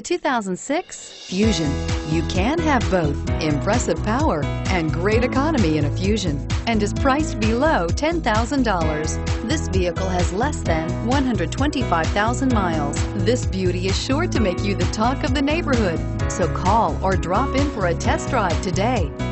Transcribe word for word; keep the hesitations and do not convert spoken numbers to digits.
two thousand six Fusion. You can have both impressive power and great economy in a Fusion, and is priced below ten thousand dollars. This vehicle has less than one hundred twenty-five thousand miles. This beauty is sure to make you the talk of the neighborhood. So call or drop in for a test drive today.